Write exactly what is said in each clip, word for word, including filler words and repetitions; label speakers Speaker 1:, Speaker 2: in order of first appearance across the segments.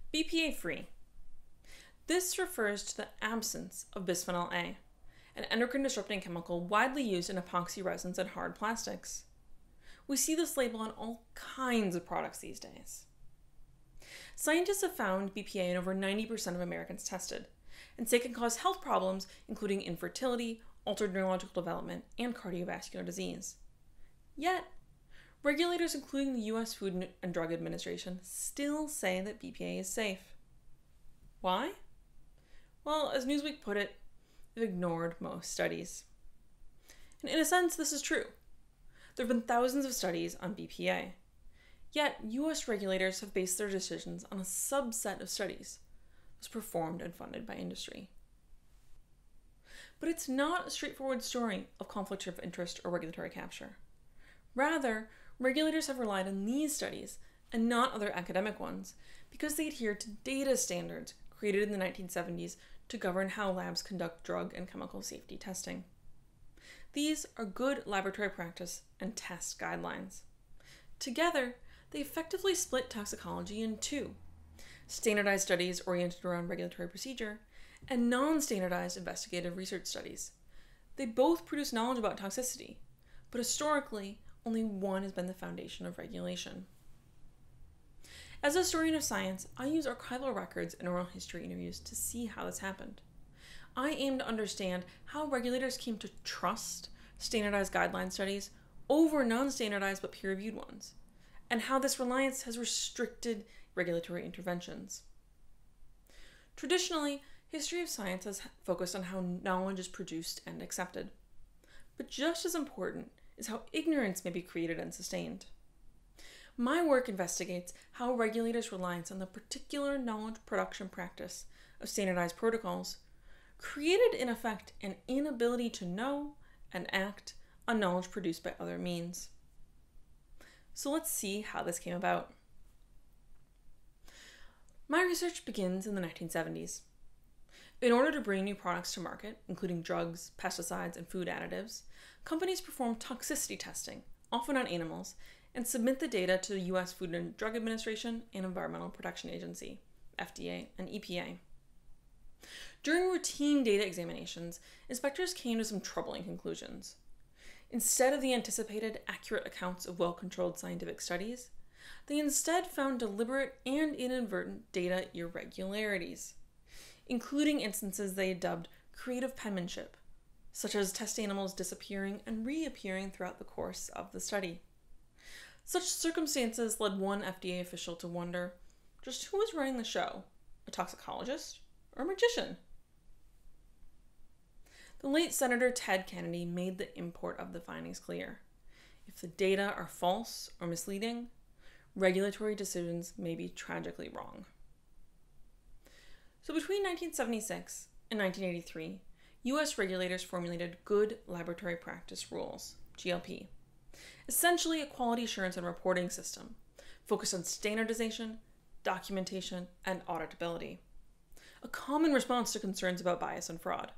Speaker 1: B P A-free. This refers to the absence of bisphenol A, an endocrine-disrupting chemical widely used in epoxy resins and hard plastics. We see this label on all kinds of products these days. Scientists have found B P A in over ninety percent of Americans tested, and say it can cause health problems including infertility, altered neurological development, and cardiovascular disease. Yet, regulators including the U S Food and Drug Administration still say that B P A is safe. Why? Well, as Newsweek put it, they've ignored most studies. And in a sense, this is true. There have been thousands of studies on B P A. Yet, U S regulators have based their decisions on a subset of studies that was performed and funded by industry. But it's not a straightforward story of conflict of interest or regulatory capture. Rather, regulators have relied on these studies and not other academic ones because they adhere to data standards created in the nineteen seventies to govern how labs conduct drug and chemical safety testing. These are good laboratory practice and test guidelines. Together, they effectively split toxicology in two: standardized studies oriented around regulatory procedure and non-standardized investigative research studies. They both produce knowledge about toxicity, but historically, only one has been the foundation of regulation. As a historian of science, I use archival records and oral history interviews to see how this happened. I aim to understand how regulators came to trust standardized guideline studies over non-standardized but peer-reviewed ones, and how this reliance has restricted regulatory interventions. Traditionally, history of science has focused on how knowledge is produced and accepted. But just as important is how ignorance may be created and sustained. My work investigates how regulators' reliance on the particular knowledge production practice of standardized protocols created, in effect, an inability to know and act on knowledge produced by other means. So let's see how this came about. My research begins in the nineteen seventies. In order to bring new products to market, including drugs, pesticides, and food additives, companies perform toxicity testing, often on animals, and submit the data to the U S Food and Drug Administration and Environmental Protection Agency, F D A and E P A. During routine data examinations, inspectors came to some troubling conclusions. Instead of the anticipated accurate accounts of well-controlled scientific studies, they instead found deliberate and inadvertent data irregularities, including instances they dubbed creative penmanship, such as test animals disappearing and reappearing throughout the course of the study. Such circumstances led one F D A official to wonder just who was running the show, a toxicologist or a magician? The late Senator Ted Kennedy made the import of the findings clear. If the data are false or misleading, regulatory decisions may be tragically wrong. So between nineteen seventy-six and nineteen eighty-three, U S regulators formulated Good Laboratory Practice Rules, G L P, essentially a quality assurance and reporting system focused on standardization, documentation, and auditability, a common response to concerns about bias and fraud.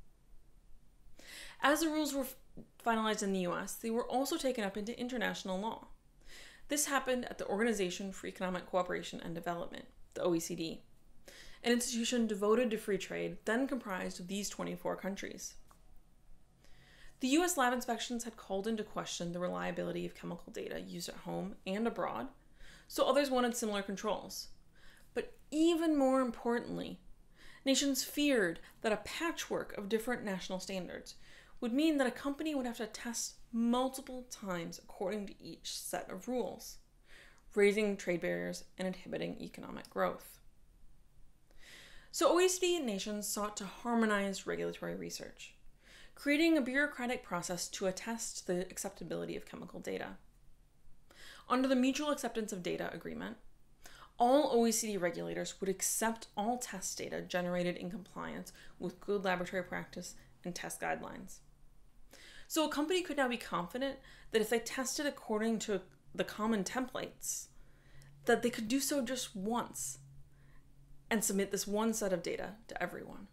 Speaker 1: As the rules were finalized in the U S, they were also taken up into international law. This happened at the Organization for Economic Cooperation and Development, the O E C D, an institution devoted to free trade, then comprised of these twenty-four countries. The U S lab inspections had called into question the reliability of chemical data used at home and abroad, so others wanted similar controls. But even more importantly, nations feared that a patchwork of different national standards would mean that a company would have to test multiple times according to each set of rules, raising trade barriers and inhibiting economic growth. So O E C D nations sought to harmonize regulatory research, creating a bureaucratic process to attest the acceptability of chemical data. Under the Mutual Acceptance of Data Agreement, all O E C D regulators would accept all test data generated in compliance with good laboratory practice and test guidelines. So a company could now be confident that if they tested according to the common templates, that they could do so just once and submit this one set of data to everyone.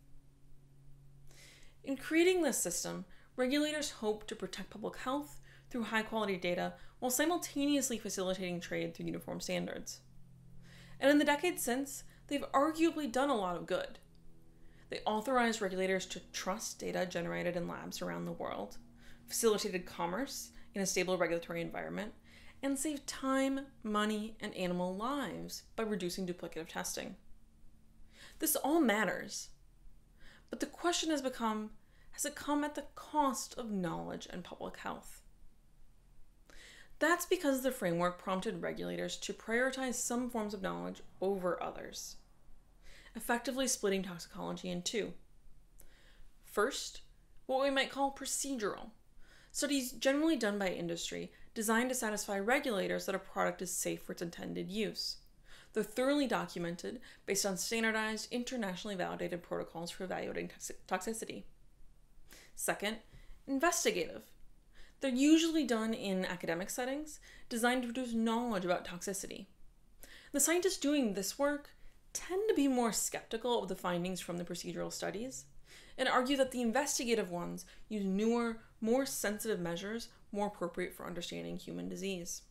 Speaker 1: In creating this system, regulators hope to protect public health through high-quality data while simultaneously facilitating trade through uniform standards. And in the decades since, they've arguably done a lot of good. They authorized regulators to trust data generated in labs around the world, facilitated commerce in a stable regulatory environment, and saved time, money, and animal lives by reducing duplicative testing. This all matters. But the question has become, has it come at the cost of knowledge and public health? That's because the framework prompted regulators to prioritize some forms of knowledge over others, effectively splitting toxicology in two. First, what we might call procedural, studies generally done by industry designed to satisfy regulators that a product is safe for its intended use. They're thoroughly documented based on standardized, internationally validated protocols for evaluating toxicity. Second, investigative. They're usually done in academic settings, designed to produce knowledge about toxicity. The scientists doing this work tend to be more skeptical of the findings from the procedural studies, and argue that the investigative ones use newer, more sensitive measures more appropriate for understanding human disease.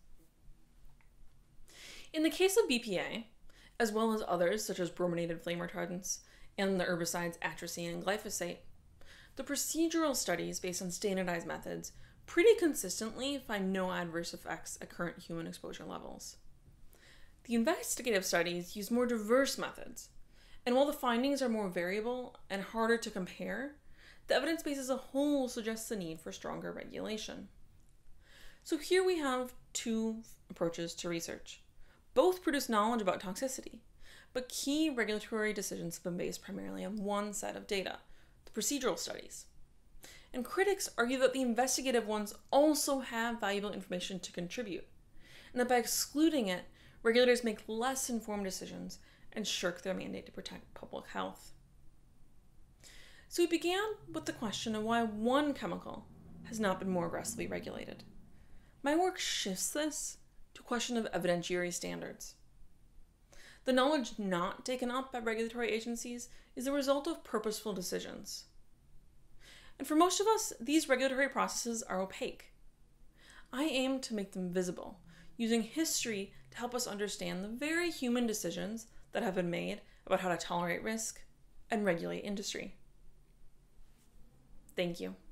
Speaker 1: In the case of B P A, as well as others such as brominated flame retardants and the herbicides atrazine and glyphosate, the procedural studies based on standardized methods pretty consistently find no adverse effects at current human exposure levels. The investigative studies use more diverse methods, and while the findings are more variable and harder to compare, the evidence base as a whole suggests the need for stronger regulation. So here we have two approaches to research. Both produce knowledge about toxicity, but key regulatory decisions have been based primarily on one set of data, the procedural studies. And critics argue that the investigative ones also have valuable information to contribute, and that by excluding it, regulators make less informed decisions and shirk their mandate to protect public health. So we began with the question of why one chemical has not been more aggressively regulated. My work shifts this to a question of evidentiary standards. The knowledge not taken up by regulatory agencies is the result of purposeful decisions. And for most of us, these regulatory processes are opaque. I aim to make them visible, using history to help us understand the very human decisions that have been made about how to tolerate risk and regulate industry. Thank you.